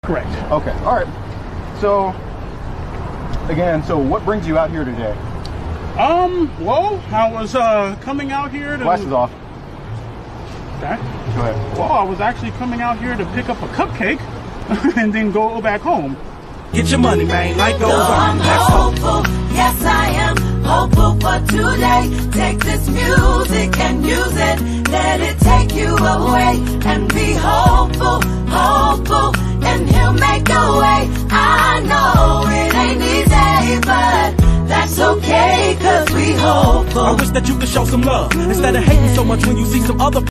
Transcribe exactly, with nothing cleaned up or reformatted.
correct. Okay, all right. So, again, so what brings you out here today? Um, well, I was uh, coming out here to... Glasses off. Okay. Go ahead. Well, I was actually coming out here to pick up a cupcake and then go back home. Get your money, man. Life goes So on. I'm Let's hopeful, yes I am hopeful for today. Take this music and use it. Let it take you away and be hopeful, hopeful, and he'll make a way. I know it ain't easy, but that's okay, cause we hopeful. I wish that you could show some love instead of hating so much when you see some other